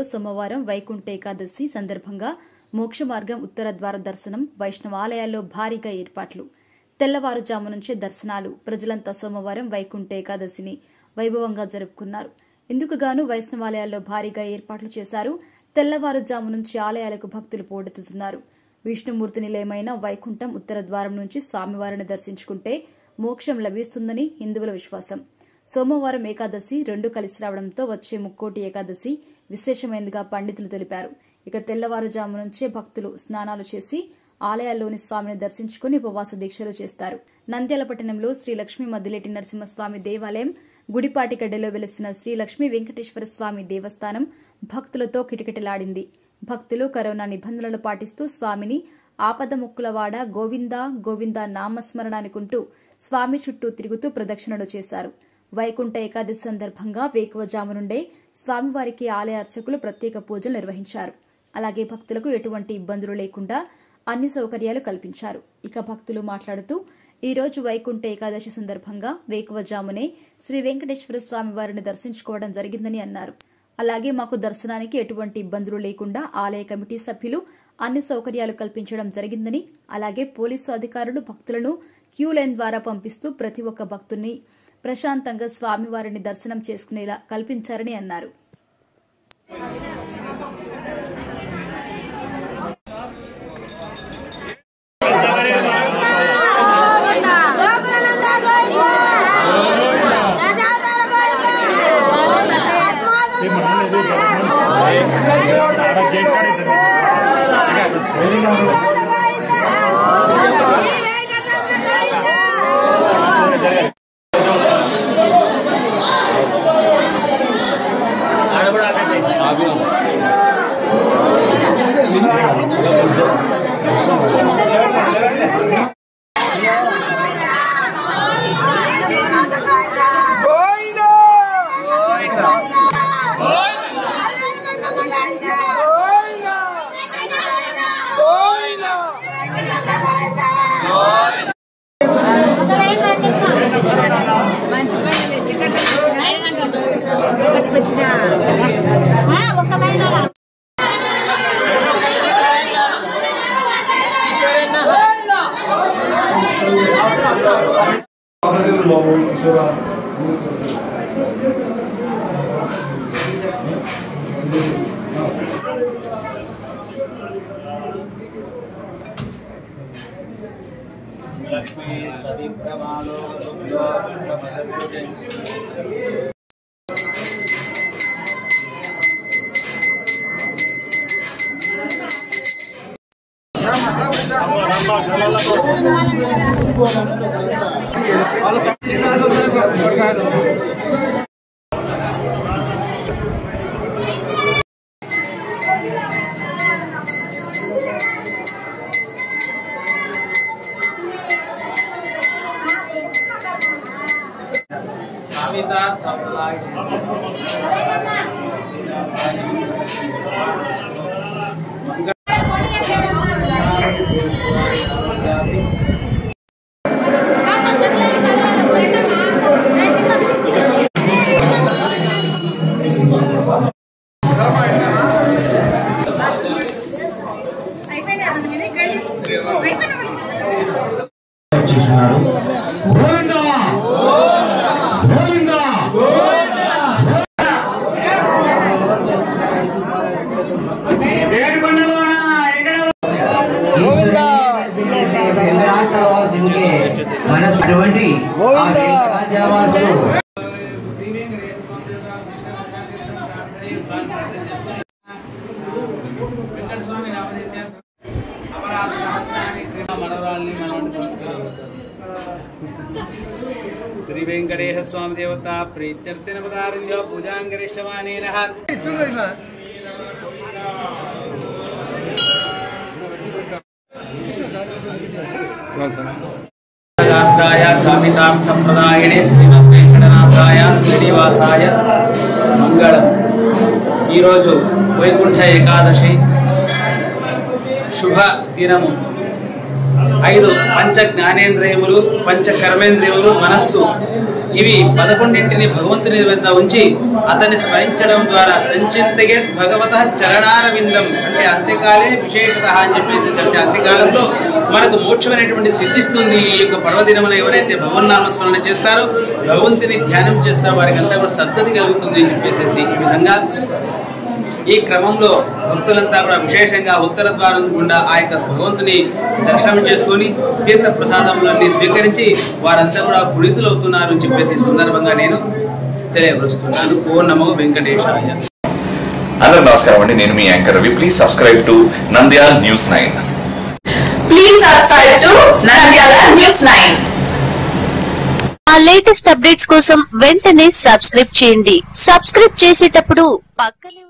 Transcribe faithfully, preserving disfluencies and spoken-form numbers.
సోమవారం వైకుంఠ ఏకాదశి సందర్భంగా మోక్ష మార్గం ఉత్తర ద్వార దర్శనం, వైష్ణవాలయాల్లో భారీగా ఏర్పాట్లు. తెల్లవారుజాము నుంచే దర్శనాలు. ప్రజలంతా సోమవారం వైకుంఠ ఏకాదశిని వైభవంగా జరుపుకున్నారు. ఇందుకుగాను వైష్ణవాలయాల్లో భారీగా ఏర్పాట్లు చేశారు. తెల్లవారుజాము నుంచి ఆలయాలకు భక్తులు పోటెత్తుతున్నారు. విష్ణుమూర్తి నిలయమైన వైకుంఠం ఉత్తర ద్వారం నుంచి స్వామివారిని దర్శించుకుంటే మోక్షం లభిస్తుందని హిందువుల విశ్వాసం. సోమవారం ఏకాదశి రెండు కలిసి రావడంతో వచ్చే ముక్కోటి ఏకాదశి విశేషమైనదిగా పండితులు తెలిపారు. ఇక తెల్లవారుజాము నుంచే భక్తులు స్నానాలు చేసి ఆలయాల్లోని స్వామిని దర్శించుకుని ఉపవాస దీక్షలు చేస్తారు. నంద్యాల పట్టణంలో శ్రీ లక్ష్మీ మద్దిలేటి నరసింహస్వామి దేవాలయం, గుడిపాటిగడ్డలో వెలిసిన శ్రీ లక్ష్మీ వెంకటేశ్వర స్వామి దేవస్థానం భక్తులతో కిటకిటలాడింది. భక్తులు కరోనా నిబంధనలు పాటిస్తూ స్వామిని ఆపద ముక్కులవాడ గోవిందా గోవిందా నామస్మరణానికుంటూ స్వామి చుట్టూ తిరుగుతూ ప్రదక్షిణలు చేశారు. వైకుంఠ ఏకాదశి సందర్భంగా వేకువజాము నుండే స్వామివారికి ఆలయ అర్చకులు ప్రత్యేక పూజలు నిర్వహించారు. అలాగే భక్తులకు ఎటువంటి ఇబ్బందులు లేకుండా అన్ని సౌకర్యాలు కల్పించారు. ఇక భక్తులు మాట్లాడుతూ ఈ రోజు వైకుంఠ ఏకాదశి సందర్భంగా వేకువజామునే శ్రీ వెంకటేశ్వర స్వామి వారిని దర్శించుకోవడం జరిగిందని అన్నారు. అలాగే మాకు దర్శనానికి ఎటువంటి ఇబ్బందులు లేకుండా ఆలయ కమిటీ సభ్యులు అన్ని సౌకర్యాలు కల్పించడం జరిగిందని, అలాగే పోలీసు అధికారులు భక్తులను క్యూ లైన్ ద్వారా పంపిస్తూ ప్రతి ఒక్క భక్తుని ప్రశాంతంగా స్వామివారిని దర్శనం చేసుకునేలా కల్పించారని అన్నారు. श्री वेंकटेश स्वामी देवता प्रीत्यर्थिन पदारण्यो पूजांगरिष्यमानेनः कामितार्थप्रदायिने श्रीमद् वेंकटनाथाय श्रीनिवासाय मंगलम। ఈ రోజు వైకుంఠ ఏకాదశి శుభ దినము। ఐదు పంచ జ్ఞానేంద్రియములు, పంచ కర్మేంద్రియములు, మనస్సు ఇవి పదకొండింటిని భగవంతుని వద్ద ఉంచి అతన్ని స్మరించడం ద్వారా సంచింతగే భగవత చరణారవిందం అంటే అంత్యకాలే విశేషత అని చెప్పేసి అంటే అంత్యకాలంలో మనకు మోక్షం అనేటువంటి సిద్ధిస్తుంది. ఈ యొక్క పర్వదినమున ఎవరైతే భగవన్నామస్మరణ చేస్తారో, భగవంతుని ధ్యానం చేస్తారో వారికి అంతా కూడా సద్గతి కలుగుతుంది అని చెప్పేసి ఈ విధంగా ఈ క్రమంలో భక్తులంతా కూడా విశేషంగా ఉత్తర ద్వారం గుండా ఆ యొక్క భగవంతుని దర్శనం చేసుకొని తీర్థ ప్రసాదములన్నీ స్వీకరించి వారంతా కూడా పునీతులవుతున్నారు అని చెప్పేసి సందర్భంగా నేను తెలియపరుస్తున్నాను. ఓ నమో వెంకటేశాయ. అందరూ నమస్కారం అండి, నేను మీ anchor Ravi. Please subscribe to Nandyal news nine. Please subscribe to Nandyal news nine. ఆ లేటెస్ట్ అప్డేట్స్ కోసం వెంటనే సబ్స్క్రైబ్ చేయండి. సబ్స్క్రైబ్ చేసేటప్పుడు పక్కనే